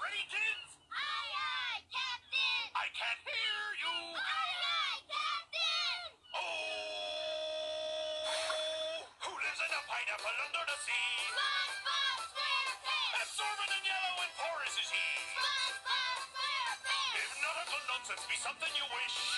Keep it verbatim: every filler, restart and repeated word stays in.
Ready, kids? Aye, aye, Captain! I can't hear you! Aye, aye, Captain! Oh! Who lives in a pineapple under the sea? SpongeBob SquarePants! Absorbent and yellow and porous is he. SpongeBob SquarePants! If nautical nonsense be something you wish,